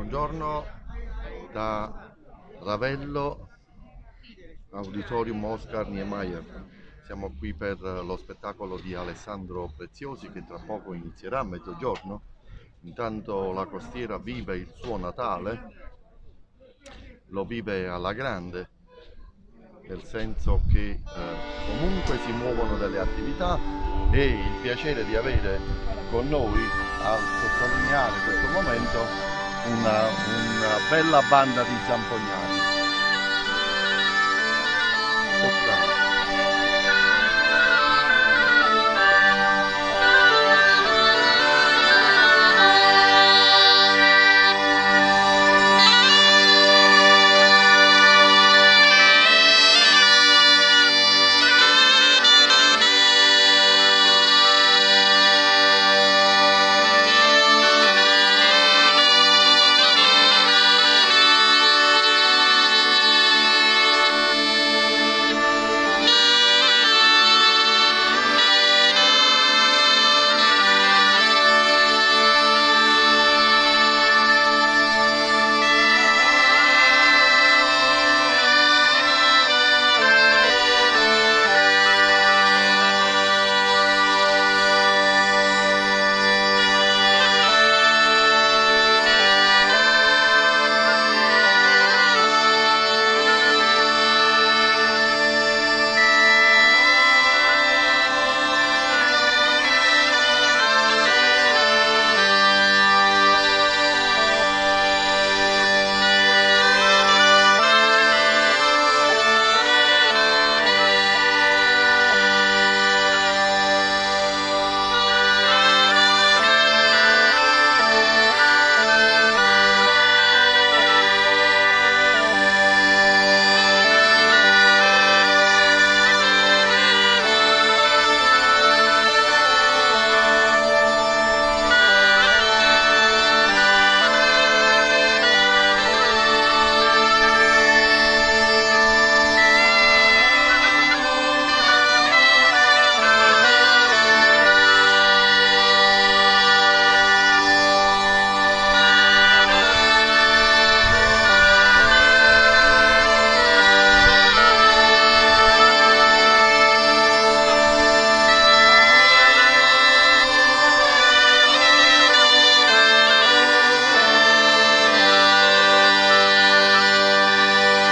Buongiorno da Ravello, Auditorium Oscar Niemeyer. Siamo qui per lo spettacolo di Alessandro Preziosi che tra poco inizierà a mezzogiorno. Intanto la costiera vive il suo Natale, lo vive alla grande, nel senso che comunque si muovono delle attività e il piacere di avere con noi a sottolineare questo momento una bella banda di zampognari.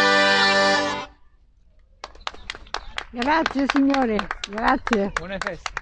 Grazie signore, grazie. Buone feste.